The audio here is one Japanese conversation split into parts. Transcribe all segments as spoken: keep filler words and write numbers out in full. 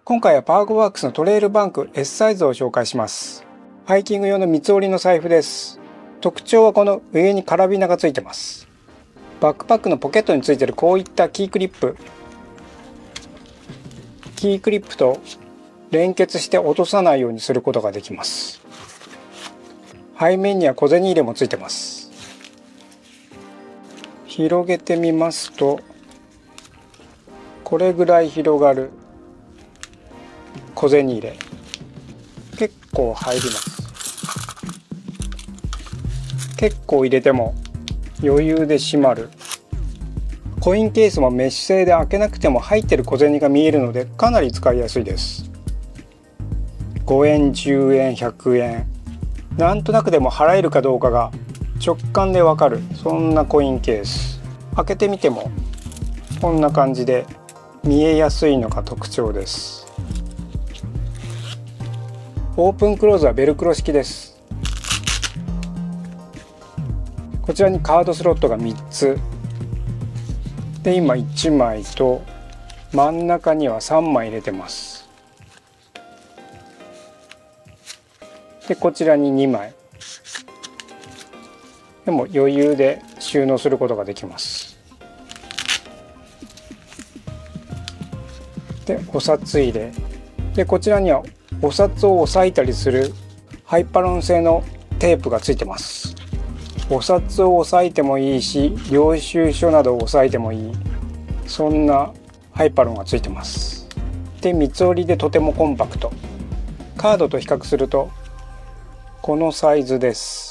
今回はパワゴワークスのトレイルバンク S サイズを紹介します。ハイキング用の三つ折りの財布です。特徴はこの上にカラビナがついてます。バックパックのポケットについているこういったキークリップキークリップと連結して落とさないようにすることができます。背面には小銭入れもついてます。広げてみますとこれぐらい広がる小銭入れ、結構入ります。結構入れても余裕で閉まる。コインケースもメッシュ製で開けなくても入ってる小銭が見えるのでかなり使いやすいです。ごえん、じゅうえん、ひゃくえん、なんとなくでも払えるかどうかが直感でわかる、そんなコインケース。開けてみてもこんな感じで見えやすいのが特徴です。オープンクローズはベルクロ式です。こちらにカードスロットがみっつで、今いちまいと真ん中にはさんまい入れてます。でこちらににまいでも余裕で収納することができます。でお札入れで、こちらにはお札を押さえたりするハイパロン製のテープがついてます。お札を押さえてもいいし、領収書などを押さえてもいい、そんなハイパロンがついてます。で三つ折りでとてもコンパクト。カードと比較するとこのサイズです。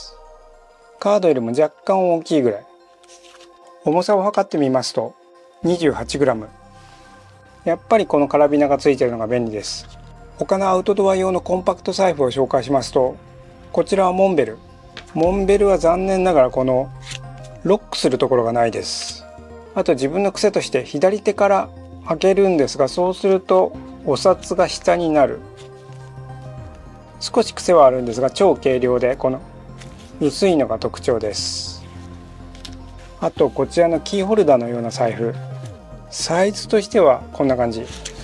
カードよりも若干大きいぐらい。重さを測ってみますと にじゅうはちグラム。 やっぱりこのカラビナがついているのが便利です。他のアウトドア用のコンパクト財布を紹介しますと、こちらはモンベル。モンベルは残念ながらこのロックするところがないです。あと自分の癖として左手から開けるんですが、そうするとお札が下になる。少し癖はあるんですが超軽量でこの薄いのが特徴です。あとこちらのキーホルダーのような財布、サイズとしてはこんな感じ。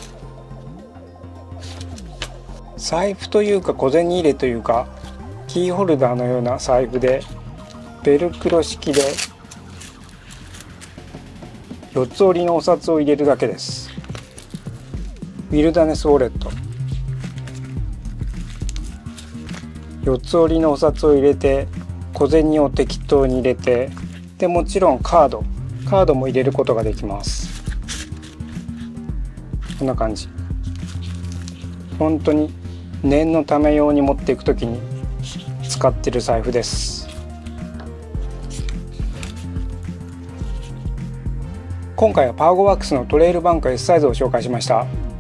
財布というか小銭入れというかキーホルダーのような財布で、ベルクロ式でよっつ折りのお札を入れるだけです。ウィルダネスウォレット、よっつ折りのお札を入れて小銭を適当に入れて、でもちろんカードカードも入れることができます。こんな感じ。本当に念のため用に持っていくときに使っている財布です。今回はパワゴワークスのトレイルバンク S サイズを紹介しました。